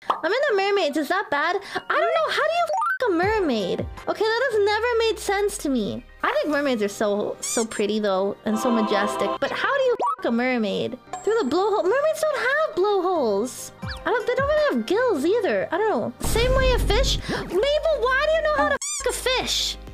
I'm in the mermaids. Is that bad? I don't know. How do you f*** a mermaid? Okay, that has never made sense to me. I think mermaids are so pretty though, and so majestic. But how do you f*** a mermaid? Through the blowhole? Mermaids don't have blowholes. They don't really have gills either. I don't know. Same way a fish? Mabel, why do you know how to f*** a fish?